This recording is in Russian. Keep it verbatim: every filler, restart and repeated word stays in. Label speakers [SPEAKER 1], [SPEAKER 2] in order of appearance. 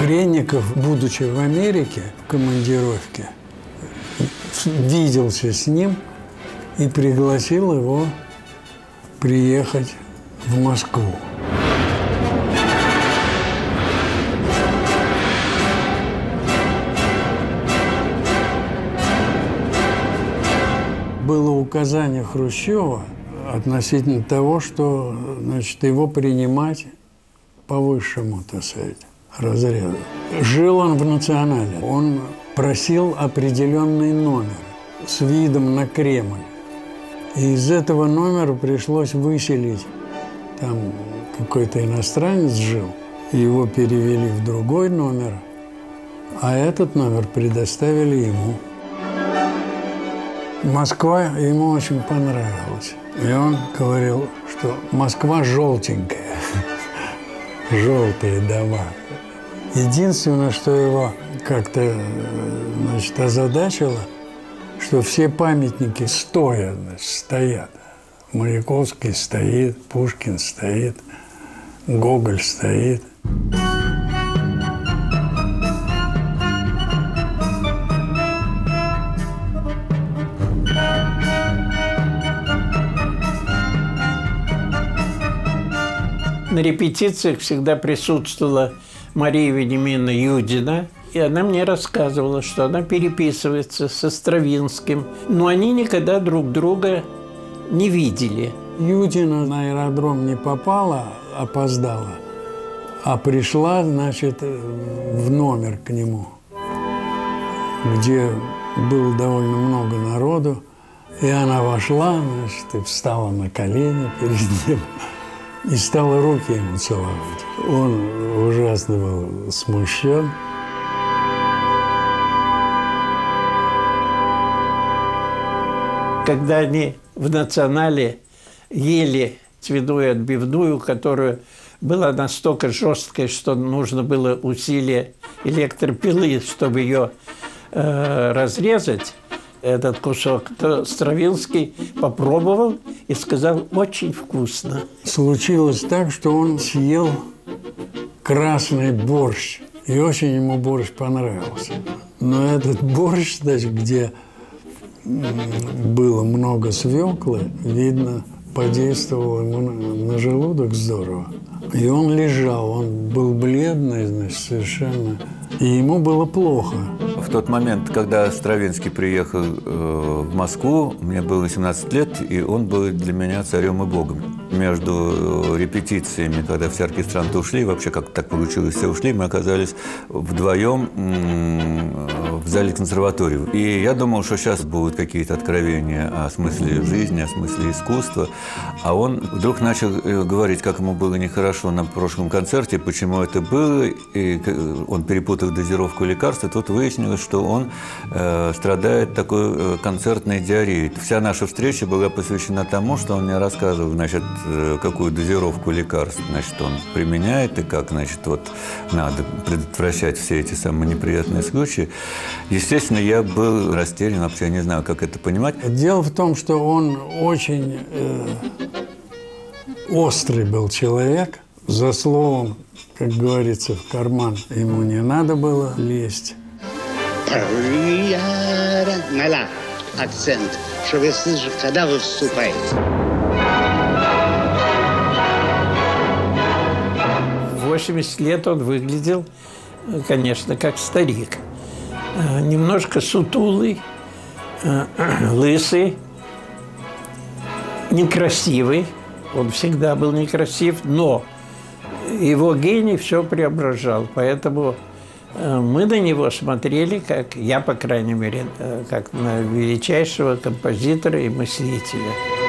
[SPEAKER 1] Хренников, будучи в Америке в командировке, виделся с ним и пригласил его приехать в Москву. Было указание Хрущева относительно того, что, значит, его принимать по высшему, так сказать, разряду. Жил он в «Национале». Он просил определенный номер с видом на Кремль. И из этого номера пришлось выселить. Там какой-то иностранец жил, его перевели в другой номер, а этот номер предоставили ему. Москва ему очень понравилась. И он говорил, что Москва желтенькая, желтые дома. Единственное, что его как-то, значит, озадачило, что все памятники стоя, значит, стоят. Маяковский стоит, Пушкин стоит, Гоголь стоит.
[SPEAKER 2] На репетициях всегда присутствовала Мария Вениаминовна Юдина, и она мне рассказывала, что она переписывается со Стравинским, но они никогда друг друга не видели.
[SPEAKER 1] Юдина на аэродром не попала, опоздала, а пришла, значит, в номер к нему, где было довольно много народу, и она вошла, значит, и встала на колени перед ним. И стала руки ему целовать. Он ужасно был смущен.
[SPEAKER 2] Когда они в «Национале» ели свиную отбивную, которая была настолько жесткой, что нужно было усилие электропилы, чтобы ее э, разрезать, этот кусок, то Стравинский попробовал и сказал: очень вкусно.
[SPEAKER 1] Случилось так, что он съел красный борщ, и очень ему борщ понравился. Но этот борщ, значит, где было много свеклы, видно, подействовал ему на, на желудок здорово. И он лежал, он был бледный, значит, совершенно, и ему было плохо.
[SPEAKER 3] В тот момент, когда Стравинский приехал э, в Москву, мне было восемнадцать лет, и он был для меня царем и богом. Между репетициями, когда все оркестранты ушли, вообще как так получилось, все ушли, мы оказались вдвоем в зале консерватории. И я думал, что сейчас будут какие-то откровения о смысле жизни, о смысле искусства. А он вдруг начал говорить, как ему было нехорошо на прошлом концерте, почему это было. И он перепутал дозировку лекарств, и тут выяснилось, что он э, страдает такой э, концертной диареей. Вся наша встреча была посвящена тому, что он мне рассказывал, значит, какую дозировку лекарств, значит, он применяет и как, значит, вот надо предотвращать все эти самые неприятные случаи. Естественно, я был растерян, вообще не знаю, как это понимать.
[SPEAKER 1] Дело в том, что он очень э, острый был человек. За словом, как говорится, в карман ему не надо было лезть.
[SPEAKER 4] Акцент, что вы слышите, когда вы вступаете.
[SPEAKER 2] В восемьдесят лет он выглядел, конечно, как старик. Немножко сутулый, лысый, некрасивый. Он всегда был некрасив, но его гений все преображал. Поэтому мы на него смотрели, как я, по крайней мере, как на величайшего композитора и мыслителя.